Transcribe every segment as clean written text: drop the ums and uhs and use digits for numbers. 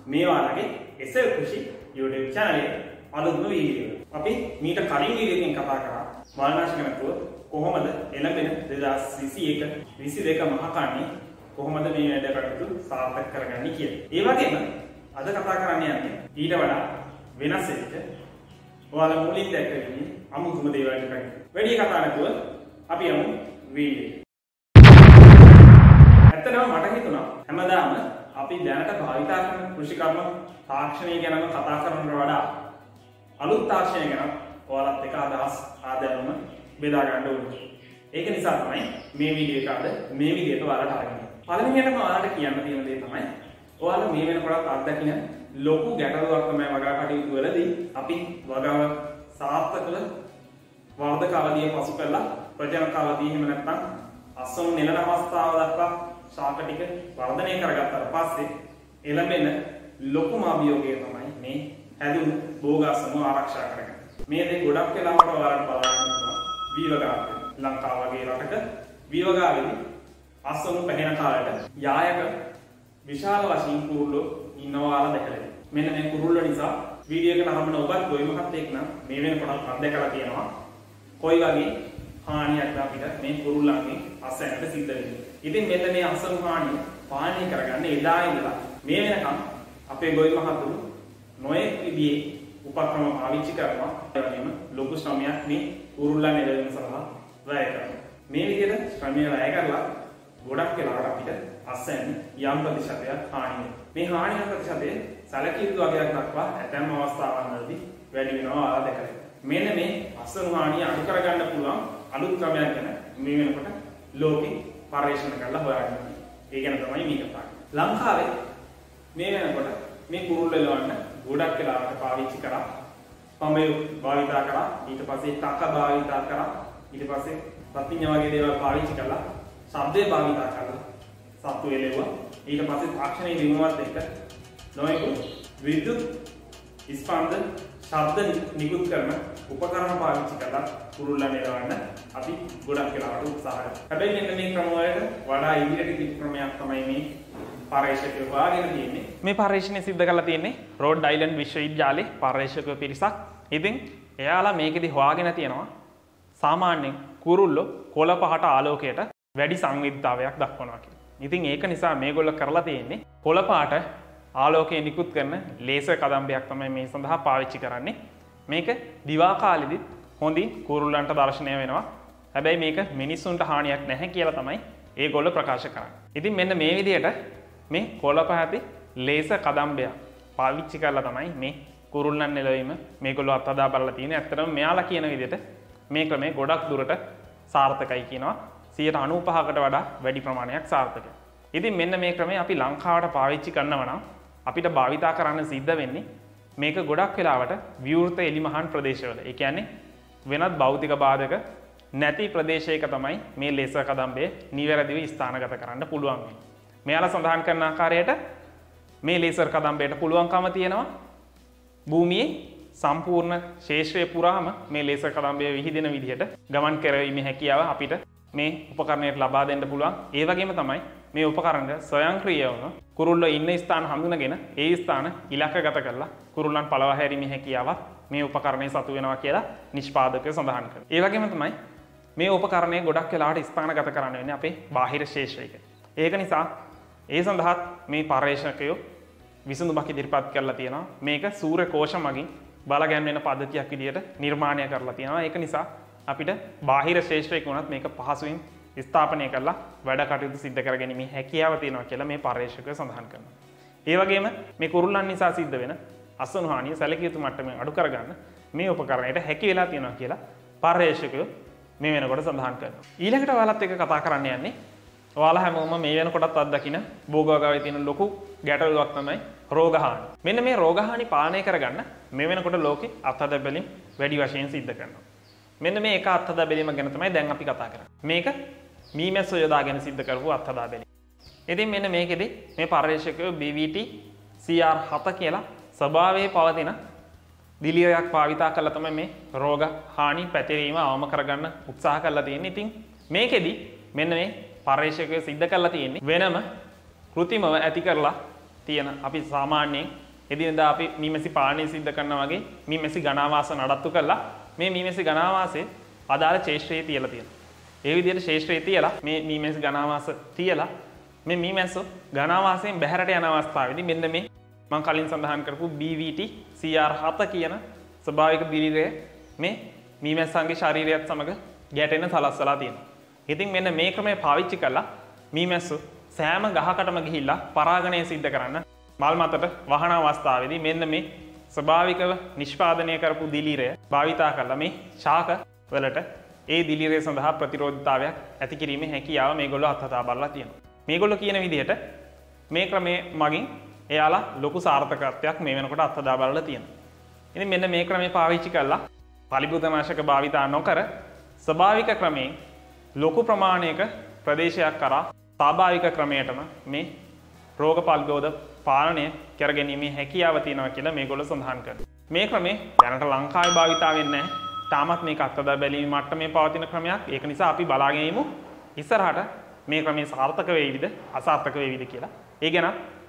මේ වාගේ SL කෘෂි YouTube channel එකේ අලුත්ම වීඩියෝ එක. අපි මීට කලින් වීඩියෝ එකකින් කතා කරා වල්නාශක නැතුව කොහොමද එළඹෙන 2021 22 මහ කන්නේ කොහොමද මේ වැඩ කටයුතු සාර්ථක කරගන්නේ කියලා. ඒ වගේම අද කතා කරන්න යන්නේ ඊට වඩා වෙනස් එකක ඔයාලා මුලින් දැක්කේ අමුතුම දේවල් ටිකක්. වැඩි කතා නැතුව අපි යමු වීඩියෝ. ඇත්තටම මට හිතුණා හැමදාම අපි දැනට භාවිතා කරන කෘෂි කර්ම තාක්ෂණය ගැනම කතා කරනවට වඩා අලුත් තාක්ෂණය ගැන ඔයාලත් එක්ක අදහස් ආදායම බෙදා ගන්න ඕනේ. ඒක නිසා තමයි මේ වීඩියෝ එක අද මේ විදිහට ඔයාලට අරගෙන. පළවෙනියටම ඔයාලට කියන්න තියෙන දේ තමයි ඔයාලා මේ වෙනකොට අත්දකින ලොකු ගැටලුවක් තමයි වගා කටයුතු වලදී අපි වගාව සාර්ථකව වර්ධක අවධිය පසු කරලා ප්‍රජනක අවධිය එහෙම නැත්නම් අස්සම් නෙලන අවස්ථාව දක්වා ශාක ටික වර්ධනය කරගත්තාට පස්සේ එළඹෙන ලොකුම අභියෝගය තමයි මේ හැදුණු භෝගාසම ආරක්ෂා කරගන්න. මේ දේ ගොඩක් වෙලාවට ඔයාලට බලන්න පුළුවන් වීවගාව. ලංකාව වගේ රටක වීවගාවෙදී අස්සම් පැහැෙන කාලයට යායක විශාල වශයෙන් කුරුල්ලෝ ඉන්නවා ඔයාලා දැකලා. මෙන්න මේ කුරුල්ල නිසා වීඩියෝ එක නරඹන ඔබත් ගොවි මහත්තයෙක් නම් මේ වෙනකොට අත්දැකලා තියෙනවා කොයි වගේ හානියක් අපිට මේ කුරුල්ලන්ගේ අස්සයන්ට සිද්ධ වෙන්නේ. ඉතින් මෙන්න මේ අස්සම් හානිය පාලනය කරගන්න එදා ඉඳලා මේ වෙනකම් අපේ ගොවි මහතුරු නොයෙක් විදිහේ උපක්‍රම පාවිච්චි කරනවා. ඒ වගේම ලොකු ශ්‍රමයක් මේ කුරුල්ලන් එළවීම සඳහා වැය කරනවා. මේ විදිහට ශ්‍රමය වැය කරලා ගොඩක් වෙලාවට අපිට අස්සයන් යම් ප්‍රතිශතයක් හානි වෙනවා. මේ හානිය ප්‍රතිශතය සැලකිය යුතු වගයක් දක්වා ඇතැම් අවස්ථාවන්වලදී වැඩි වෙනවා ඔයාලා දැකලා. මෙන්න මේ අස්සන් හානිය අඩු කරගන්න පුළුවන් අලුත් ක්‍රමයක් ගැන මේ වෙනකොට ලෝකෙ පරීක්ෂණ කරලා හොයාගෙන ඉන්නේ. ඒ ගැන තමයි මේ කතා කරන්නේ. ලංකාවේ මේ වෙනකොට මේ කුරුල්ල එලවන්න ගොඩක් වෙලාවට පාවිච්චි කරා. පමේ භාවිතා කරා. ඊට පස්සේ තක භාවිතා කරා. ඊට පස්සේ රත්ින්‍ය වගේ දේවල් පාවිච්චි කළා. ශබ්දේ භාවිතා කළා. සත්තු එලෙව්වා. ඊට පස්සේ තාක්ෂණයේ දිනුවත් එක්ක නොයෙකුත් විද්‍යුත් ස්පන්දන ශබ්ද නිකුත් කරන උපකරණ පාවිච්චි කරලා කුරුල්ලන් එලවන්න අපි ගොඩක් වෙලාවට උත්සාහ කරනවා. හැබැයි මෙන්න මේ ක්‍රම වලට වඩා ඉදිරියට ගිය ක්‍රමයක් තමයි මේ පරීක්ෂකයෝ හොයාගෙන තියෙන්නේ. මේ පරීක්ෂණය සිද්ධ කරලා තියෙන්නේ රෝඩ් අයිලන්ඩ් විශ්වවිද්‍යාලයේ පරීක්ෂකයෝ පිරිසක්. ඉතින් එයාලා මේකෙදි හොයාගෙන තියෙනවා සාමාන්‍යයෙන් කුරුල්ලෝ කොළ පහට ආලෝකයට වැඩි සංවේදීතාවයක් දක්වනවා කියලා. ඉතින් ඒක නිසා මේගොල්ලෝ කරලා තියෙන්නේ කොළ පාට ආලෝකය නිකුත් කරන ලේසර් කදම්බයක් තමයි මේ සඳහා පාවිච්චි කරන්නේ. මේක දිවා කාලෙදිත් හොඳින් කුරුල්ලන්ට දර්ශනය වෙනවා. හැබැයි මේක මිනිස්සුන්ට හානියක් නැහැ කියලා තමයි ඒගොල්ලෝ ප්‍රකාශ කරන්නේ. ඉතින් මෙන්න මේ විදිහට මේ කොළ පහති ලේසර් කදම්බය පාවිච්චි කරලා තමයි මේ කුරුල්ලන් එළවීම මේගොල්ලෝ අත්හදා බලලා තියෙන්නේ. ඇත්තටම මෙයාලා කියන විදිහට මේ ක්‍රමය ගොඩක් දුරට සාර්ථකයි කියනවා. 95%කට වඩා වැඩි ප්‍රමාණයක් සාර්ථකයි. ඉතින් මෙන්න මේ ක්‍රමය අපි ලංකාවට පාවිච්චි කරනවා නම් අපිට භාවිතා කරන්න සිද්ධ වෙන්නේ මේක ගොඩක් වෙලාවට විවෘත එලිමහන් ප්‍රදේශවල. ඒ කියන්නේ වෙනත් භෞතික බාධක නැති ප්‍රදේශයක තමයි මේ ලේසර් කදම්බය නිවැරදිව ස්ථානගත කරන්න පුළුවන් වෙන්නේ. මෙයාලා සඳහන් කරන ආකාරයට මේ ලේසර් කදම්බයට පුළුවන්කම තියෙනවා භූමියේ සම්පූර්ණ ශේෂ්ත්‍රය පුරාම මේ ලේසර් කදම්බය විහිදෙන විදිහට ගමන් කරවීමේ හැකියාව අපිට මේ උපකරණයට ලබා දෙන්න පුළුවන්. ඒ වගේම තමයි මේ උපකරණය ස්වයංක්‍රීයවම කුරුල්ලෝ ඉන්න ස්ථාන හඳුනගෙන ඒ ස්ථාන ඉලක්කගත කරලා කුරුල්ලන් පළවා හැරීමේ හැකියාවත් මේ උපකරණය සතු වෙනවා කියලා නිෂ්පාදකයෝ සඳහන් කරනවා. ඒ වගේම තමයි මේ උපකරණය ගොඩක් වෙලාවට ස්ථානගත කරන්න වෙන්නේ අපේ බාහිර ශේෂ්ත්‍රයක. ඒක නිසා ඒ සඳහා මේ පර්යේෂකයෝ විසඳුමක් ඉදිරිපත් කරලා තියෙනවා. මේක සූර්ය කෝෂ මගින් බලගැන්වෙන පද්ධතියක් විදිහට නිර්මාණය කරලා තියෙනවා. ඒක නිසා අපිට බාහිර ශේෂ්ත්‍රයක වුණත් මේක පහසුවෙන් ස්ථාපනය කරලා වැඩ කටයුතු සිද්ධ කරගැනීමේ හැකියාව තියෙනවා කියලා මේ පර්යේෂකයෝ සඳහන් කරනවා. ඒ වගේම මේ කුරුල්ලන් නිසා සිද්ධ වෙන අසනු හානිය සැලකිය යුතු මට්ටමෙන් අඩු කරගන්න මේ උපකරණයට හැකි වෙලා තියෙනවා කියලා පර්යේෂකයෝ මේ වෙනකොට සඳහන් කරනවා. ඊළඟට ඔයාලත් එක්ක කතා කරන්න යන්නේ ඔයාලා හැමෝම මේ වෙනකොටත් අත්දකින භෝගවගාවේ තියෙන ලොකු ගැටලුවක් තමයි රෝග හානි. මෙන්න මේ රෝග හානි පාලනය කරගන්න මේ වෙනකොට ලෝකෙ අත්හදා බැලීම් වැඩි වශයෙන් සිද්ධ කරනවා. මෙන්න මේ එක අත්හදා බැලීම ගැන තමයි දැන් අපි කතා කරන්නේ. මේක මීමැස්ස යොදාගෙන සිද්ධ කරපු අත්හදා බැලීම. ඉතින් මෙන්න මේකෙදි මේ පර්යේෂකයෝ BVT CR7 කියලා ස්වභාවයේ පවතින දිලියයක් භාවිතා කරලා තමයි මේ රෝග හානි පැතිරීම අවම කරගන්න උත්සාහ කරලා තියෙන්නේ. ඉතින් මේකෙදි මෙන්න මේ පර්යේෂකයෝ සිද්ධ කරලා තියෙන්නේ වෙනම කෘතිමව ඇති කරලා තියෙන අපි සාමාන්‍යයෙන් එදිනෙදා අපි මීමැසි පාලනය සිද්ධ කරනවා වගේ මීමැසි ගණාවාස නඩත්තු කරලා මේ මීමැසි ගණාවාසයේ අදාළ ශේෂ්ත්‍රයේ තියලා තියෙනවා. ඒ විදිහට ශේෂ්ත්‍රයේ තියලා මේ මීමැසි ගණාවාස තියලා මේ මීමැස්සෝ ගණාවාසයෙන් බැහැරට යන අවස්ථාවේදී මෙන්න මේ මම කලින් සඳහන් කරපු BVT CR7 කියන ස්වභාවික දිලිරය මේ මීමැස්සන්ගේ ශරීරයත් සමග ගැටෙන්න සලස්සලා තියෙනවා. ඉතින් මෙන්න මේ ක්‍රමය පාවිච්චි කරලා මීමැස්සෝ සෑම ගහකටම ගිහිල්ලා පරාගණය සිද්ධ කරන්න මල් මතට වහන අවස්ථාවේදී මෙන්න මේ ස්වභාවිකව නිෂ්පාදනය කරපු දිලිරය භාවිතා කරලා මේ ශාක වලට ඒ දිලිරය සඳහා ප්‍රතිරෝධතාවයක් ඇති කිරීමේ හැකියාව මේගොල්ලෝ අත්හදා බලලා තියෙනවා. මේගොල්ලෝ කියන විදිහට මේ ක්‍රමයේ මගින් එයාලා ලොකු සාර්ථකත්වයක් මේ වෙනකොට අත්හදා බලලා තියෙනවා. ඉතින් මෙන්න මේ ක්‍රමය පාවිච්චි කරලා පලිබුතනාශක භාවිතා නොකර ස්වභාවික ක්‍රමයෙන් ලොකු ප්‍රමාණයක ප්‍රදේශයක් කරා ස්වාභාවික ක්‍රමයටම මේ රෝග පල්ගෝද පාලනය කරගැනීමේ හැකියාව තියෙනවා කියලා මේගොල්ලෝ සඳහන් කරනවා. මේ ක්‍රමය දැනට ලංකාවේ භාවිතා වෙන්නේ නැහැ. තාමත් මේක අත්දැක බැලීමේ මට්ටමේ පවතින ක්‍රමයක්. ඒක නිසා අපි බලාගෙන ඉමු ඉස්සරහට මේ ක්‍රමය සාර්ථක වේවිද අසාර්ථක වේවිද කියලා. ඒ ගැන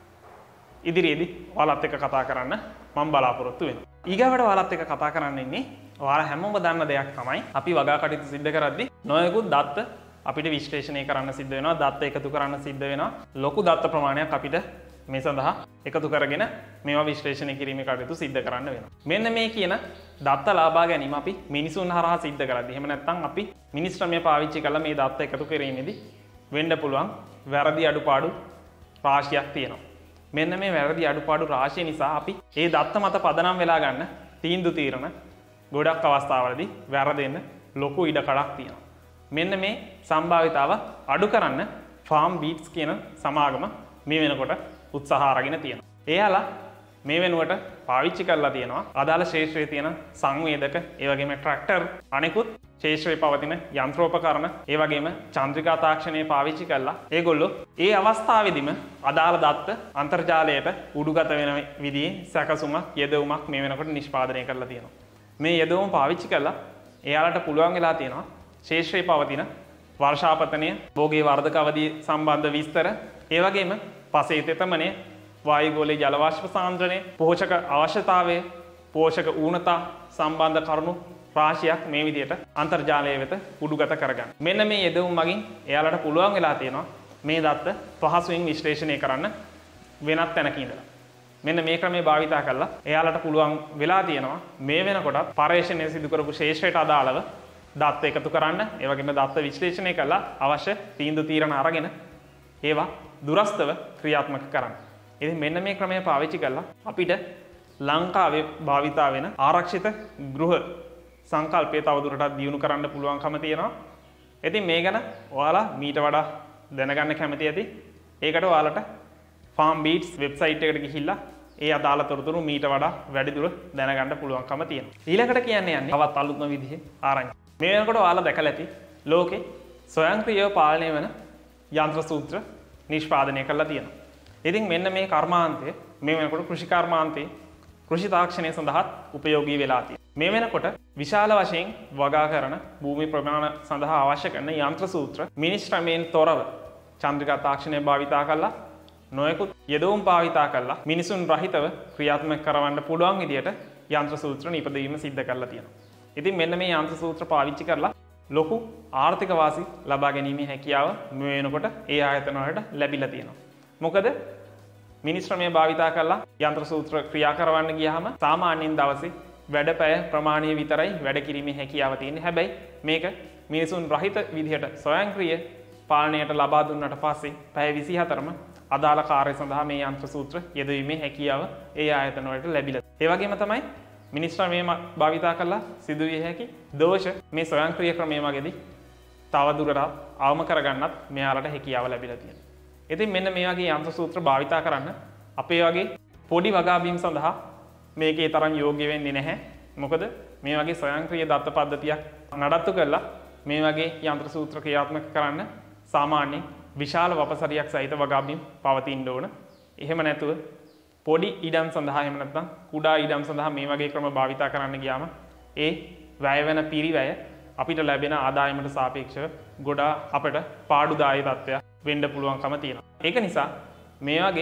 ඉදිරියේදී ඔයාලත් එක්ක කතා කරන්න මම බලාපොරොත්තු වෙනවා. ඊගාවට ඔයාලත් එක්ක කතා කරන්න ඉන්නේ ඔයාලා හැමෝම දන්න දෙයක් තමයි අපි වගා කටයුතු සිද්ධ කරද්දී නොයෙකුත් දත්ත අපිට විශ්ලේෂණය කරන්න සිද්ධ වෙනවා. දත්ත එකතු කරන්න සිද්ධ වෙනවා. ලොකු දත්ත ප්‍රමාණයක් අපිට මේ සඳහා එකතු කරගෙන මේවා විශ්ලේෂණය කිරීමේ කටයුතු සිද්ධ කරන්න වෙනවා. මෙන්න මේ කියන දත්ත ලබා ගැනීම අපි මිනිසුන් හරහා සිද්ධ කරද්දී එහෙම නැත්නම් අපි මිනිස් ශ්‍රමය පාවිච්චි කරලා මේ දත්ත එකතු කිරීමේදී වෙන්න පුළුවන් වැරදි අඩුපාඩු රාශියක් තියෙනවා. මෙන්න මේ වැරදි අඩුපාඩු රාශිය නිසා අපි ඒ දත්ත මත පදනම් වෙලා ගන්න තීන්දුව తీරන ගොඩක් අවස්ථාවලදී වැරදෙන්න ලොකු ඉඩකඩක් තියෙනවා. මෙන්න මේ සම්භාවිතාව අඩු කරන්න ෆාම් බීට්ස් කියන සමාගම මේ වෙනකොට උත්සාහ අරගෙන තියෙනවා. එයාලා මේ වෙනුවට පාවිච්චි කරලා තියෙනවා අදාළ ශේෂ්ත්‍රයේ තියෙන සංවේදක, ඒ වගේම ට්‍රැක්ටර්, අනෙකුත් ශේෂ්ත්‍රයේ පවතින යන්ත්‍රෝපකරණ, ඒ වගේම චන්ද්‍රිකා තාක්ෂණය පාවිච්චි කරලා ඒගොල්ලෝ ඒ අවස්ථාවේදීම අදාළ දත්ත අන්තර්ජාලයට උඩුගත වෙන විදිහේ සැකසුමක්, යෙදවුමක් මේ වෙනකොට නිෂ්පාදනය කරලා තියෙනවා. මේ යෙදවුම පාවිච්චි කරලා එයාලට පුළුවන් වෙලා තියෙනවා ශේෂ්ත්‍රයේ පවතින වර්ෂාපතනය, භෝගයේ වර්ධක අවධිය සම්බන්ධ විස්තර, ඒ වගේම පසේ තෙතමනය, වායුගෝලයේ ජල වාෂ්ප සාන්ද්‍රණය, පෝෂක අවශ්‍යතාවය, පෝෂක ඌනතා සම්බන්ධ කරුණු රාශියක් මේ විදිහට අන්තර්ජාලය වෙත උඩුගත කරගන්න. මෙන්න මේ යෙදවුම් මගින් එයාලට පුළුවන් වෙලා තියෙනවා මේ දත්ත පහසුවෙන් විශ්ලේෂණය කරන්න වෙනත් තැනක ඉඳලා. මෙන්න මේ ක්‍රමය භාවිතා කරලා එයාලට පුළුවන් වෙලා තියෙනවා මේ වෙනකොටත් පර්යේෂණය සිදු කරපු ශේෂ්ත්‍රයට අදාළව දත්ත එකතු කරන්න, ඒ වගේම දත්ත විශ්ලේෂණය කරලා අවශ්‍ය තීන්දුව తీරන අරගෙන ඒවා දුරස්තව ක්‍රියාත්මක කරන්න. ඉතින් මෙන්න මේ ක්‍රමය පාවිච්චි කරලා අපිට ලංකාවේ භාවිතා වෙන ආරක්ෂිත ගෘහ සංකල්පය තවදුරටත් දියුණු කරන්න පුළුවන්කම තියෙනවා. ඉතින් මේ ගැන ඔයාලා මීට වඩා දැනගන්න කැමති ඇති. ඒකට ඔයාලට ෆාම් බීට්ස් වෙබ්සයිට් එකට ගිහිල්ලා ඒ අදාළ තොරතුරු මීට වඩා වැඩිදුර දැනගන්න පුළුවන්කම තියෙනවා. ඊළඟට කියන්නේ තවත් අලුත්ම විදිහේ ආරංචි. මේ වෙනකොට ඔයාලා දැකලා ඇති ලෝකේ ස්වයංක්‍රීයව පාලනය වෙන යන්ත්‍ර සූත්‍ර නිෂ්පාදනය කරලා තියෙනවා. ඉතින් මෙන්න මේ කර්මාන්තය මේ වෙනකොට කෘෂි කර්මාන්තයේ කෘෂි තාක්ෂණය සඳහා උපයෝගී වෙලා තියෙනවා. මේ වෙනකොට විශාල වශයෙන් වගා කරන භූමි ප්‍රමාණ සඳහා අවශ්‍ය කරන යන්ත්‍ර සූත්‍ර මිනිස් ශ්‍රමයෙන් තොරව චන්ද්‍රිකා තාක්ෂණය භාවිතා කරලා නොයෙකුත් යෙදවුම් භාවිතා කරලා මිනිසුන් රහිතව ක්‍රියාත්මක කරවන්න පුළුවන් විදියට යන්ත්‍ර සූත්‍ර නිපදවීම සිද්ධ කරලා තියෙනවා. ඉතින් මෙන්න මේ යන්ත්‍ර සූත්‍ර පාවිච්චි කරලා ලොකු ආර්ථික වාසි ලබා ගැනීමේ හැකියාව මේ වෙනකොට ඒ ආයතන වලට ලැබිලා තියෙනවා. මොකද මිනිස් ශ්‍රමය භාවිතා කරලා යන්ත්‍ර සූත්‍ර ක්‍රියා කරවන්න ගියාම සාමාන්‍යයෙන් දවසේ වැඩපැය ප්‍රමාණය විතරයි වැඩ කිරීමේ හැකියාව තියෙන්නේ. හැබැයි මේක මිනිසුන් රහිත විදිහට ස්වයංක්‍රීය පාලනයට ලබා දුන්නට පස්සේ පැය 24ම අදාළ කාර්ය සඳහා මේ යන්ත්‍ර සූත්‍ර යෙදවීමේ හැකියාව ඒ ආයතන වලට ලැබිලා. ඒ වගේම තමයි මිනිස් ශ්‍රමය භාවිතා කරලා සිදුවිය හැකි දෝෂ මේ ස්වයංක්‍රීය ක්‍රමයේ මගදී තවදුරටත් අවම කරගන්නත් මෙයාලට හැකියාව ලැබිලා තියෙනවා. ඉතින් මෙන්න මේ වගේ යන්ත්‍ර සූත්‍ර භාවිතා කරන්න අපේ වගේ පොඩි වගාබීම් සඳහා මේකේ තරම් යෝග්‍ය වෙන්නේ නැහැ. මොකද මේ වගේ ස්වයංක්‍රීය දත්ත පද්ධතියක් නඩත්තු කරලා මේ වගේ යන්ත්‍ර සූත්‍ර ක්‍රියාත්මක කරන්න සාමාන්‍ය විශාල වපසරියක් සහිත වගාබීම් පවතින්න ඕන. එහෙම නැතුව පොඩි ඉඩම් සඳහා එහෙම නැත්නම් කුඩා ඉඩම් සඳහා මේ වගේ ක්‍රම භාවිතා කරන්න ගියාම ඒ වැය වෙන පිරිවැය අපිට ලැබෙන ආදායමට සාපේක්ෂව ගොඩාක් අපට පාඩුදායී තත්ත්වයක් වෙන්න පුළුවන්කම තියෙනවා. ඒක නිසා මේ වගේ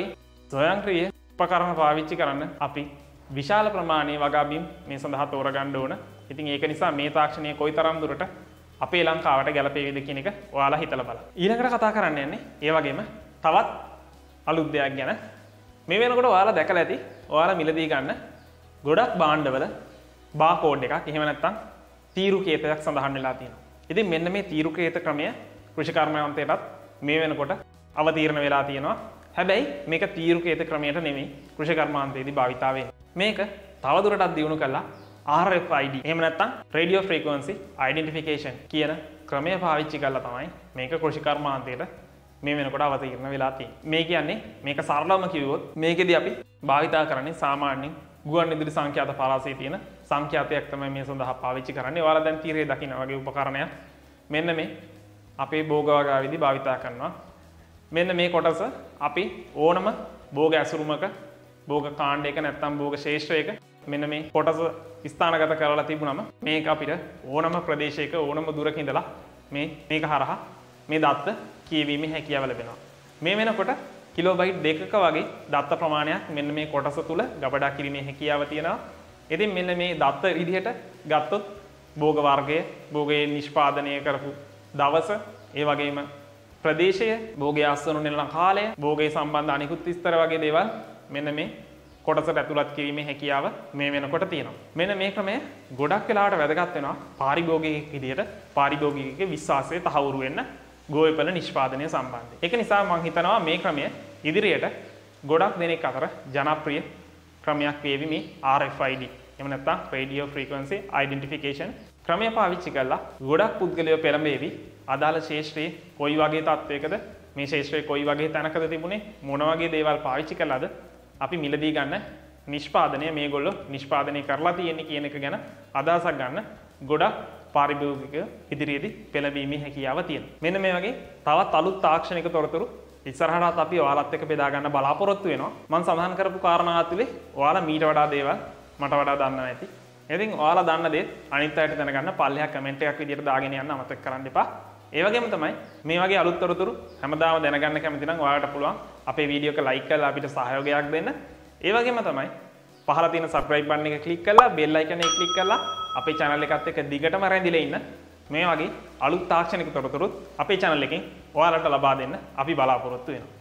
ස්වයංක්‍රීය උපකරණ පාවිච්චි කරන්න අපි විශාල ප්‍රමාණයේ වගාබිම් මේ සඳහා තෝරගන්න ඕන. ඉතින් ඒක නිසා මේ තාක්ෂණය කොයිතරම් දුරට අපේ ලංකාවට ගැලපෙයිද කියන එක ඔයාලා හිතලා බලන්න. ඊළඟට කතා කරන්න යන්නේ ඒ වගේම තවත් අලුත් දෙයක් ගැන. මේ වෙනකොට ඔයාලා දැකලා ඇති ඔයාලා මිලදී ගන්න ගොඩක් භාණ්ඩවල බාකෝඩ් එකක් එහෙම නැත්නම් තීරුකේතයක් සඳහන් වෙලා තියෙනවා. ඉතින් මෙන්න මේ තීරුකේත ක්‍රමය කෘෂිකර්මයන්තයටත් මේ වෙනකොට අවතීර්ණ වෙලා තියෙනවා. හැබැයි මේක තීරුකේත ක්‍රමයට නෙමෙයි කෘෂිකර්මාන්තයේදී භාවිතා වෙන්නේ. මේක තවදුරටත් දියුණු කළා RFID එහෙම නැත්නම් Radio Frequency Identification කියන ක්‍රමය පාවිච්චි කරලා තමයි මේක කෘෂිකර්මාන්තයට මේ වෙනකොට අවතීර්ණ වෙලා තියෙන්නේ. මේ කියන්නේ මේක සරලවම කිව්වොත් මේකෙදී අපි භාවිතා කරන්නේ සාමාන්‍යයෙන් ගුවන්විදුලි සංඛ්‍යාත පරාසයේ තියෙන සංඛ්‍යාතයක් තමයි මේ සඳහා පාවිච්චි කරන්නේ. ඔයාලා දැන් තීරයේ දකින්න වගේ උපකරණයක් මෙන්න මේ අපේ භෝග වගාවේදී භාවිතා කරනවා. මෙන්න මේ කොටස අපි ඕනම භෝග ඇසුරුමක භෝග කාණ්ඩයක නැත්නම් භෝග ශේෂ්ත්‍රයක මෙන්න මේ කොටස ස්ථානගත කරලා තිබුණම මේක අපිට ඕනම ප්‍රදේශයක ඕනම දුරක ඉඳලා මේක හරහා මේ දත්ත කියවීමේ හැකියාව ලැබෙනවා. මේ වෙනකොට කිලෝබයිට් 2ක වගේ දත්ත ප්‍රමාණයක් මෙන්න මේ කොටස තුල ගබඩා කිරීමේ හැකියාව තියෙනවා. ඉතින් මෙන්න මේ දත්ත විදිහට ගත්තොත් භෝග වර්ගය, භෝගයේ නිෂ්පාදනය කරපු දවස, ඒ වගේම ප්‍රදේශය, භෝගය අස්වනු නෙලන කාලය, භෝගය සම්බන්ධ අනිකුත් විස්තර වගේ දේවල් මෙන්න මේ කොටසට ඇතුළත් කිරීමේ හැකියාව මේ වෙනකොට තියෙනවා. මෙන්න මේ ක්‍රමය ගොඩක් වෙලාවට වැදගත් වෙනවා පාරිභෝගිකයෙක් විදිහට පාරිභෝගිකයෙකුගේ විශ්වාසය තහවුරු වෙන්න ගෝවිපල නිෂ්පාදනය සම්බන්ධයෙන්. ඒක නිසා මම හිතනවා මේ ක්‍රමය ඉදිරියට ගොඩක් දෙනෙක් අතර ජනප්‍රිය ක්‍රමයක් වේවි මේ RFID. එහෙම නැත්නම් Radio Frequency Identification ක්‍රමය පාවිච්චි කරලා ගොඩක් පුද්ගලයෝ පෙළඹෙවි අදාළ ශේෂ්ත්‍රයේ කොයි වගේ තත්වයකද මේ ශේෂ්ත්‍රයේ කොයි වගේ තැනකද තිබුණේ මොන වගේ දේවල් පාවිච්චි කළාද අපි මිලදී ගන්න නිෂ්පාදනය මේගොල්ලෝ නිෂ්පාදනය කරලා තියෙන්නේ කියන එක ගැන අදහසක් ගන්න ගොඩක් පාරිභෝගිකයෝ ඉදිරියේදී පෙළඹීමේ හැකියාව තියෙනවා. මෙන්න මේ වගේ තවත් අලුත් තාක්ෂණික තොරතුරු ඉස්සරහට අපි ඔයාලත් එක්ක බෙදා ගන්න බලාපොරොත්තු වෙනවා. මම සඳහන් කරපු කාරණා ඇතුලේ ඔයාලා මීට වඩා දේවල් මට වඩා දන්නවා ඇති. ඉතින් ඔයාලා දන්න දේ අනිත් අයට දැනගන්න පල්ලෙහා කමෙන්ට් එකක් විදියට දාගෙන යන්න අමතක කරන්න එපා. ඒ වගේම තමයි මේ වගේ අලුත් තොරතුරු හැමදාම දැනගන්න කැමති නම් ඔයාලට පුළුවන් අපේ වීඩියෝ එක ලයික් කරලා අපිට සහයෝගයක් දෙන්න. ඒ වගේම තමයි පහළ තියෙන subscribe button එක ක්ලික් කරලා bell icon එක ක්ලික් කරලා අපේ channel එකත් එක්ක දිගටම රැඳිලා ඉන්න. මේ වගේ අලුත් තාක්ෂණික තොරතුරුත් අපේ channel එකෙන් ඔයාලට ලබා දෙන්න අපි බලාපොරොත්තු වෙනවා.